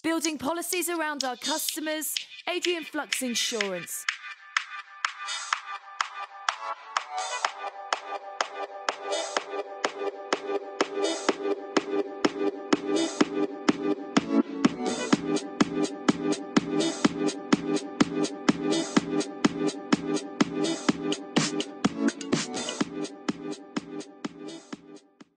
Building policies around our customers, Adrian Flux Insurance.